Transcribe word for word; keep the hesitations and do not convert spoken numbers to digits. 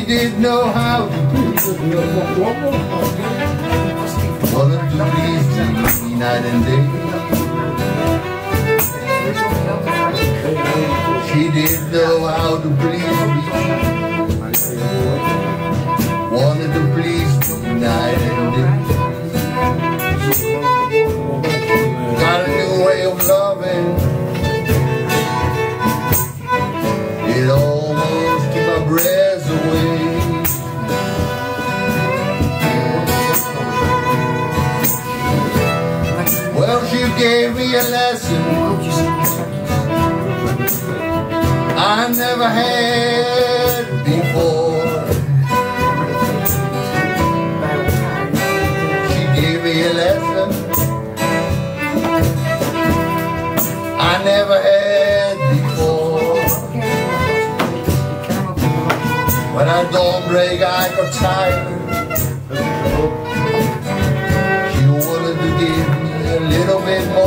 She didn't know how to wanted to please me night and day. She didn't know how to please me, wanted to please me night and day. Got a new way of loving, it almost took my breath away. Well, she gave me a lesson I never had before. She gave me a lesson I never had before. When I don't break, I got tired. She wanted to give me a little bit more.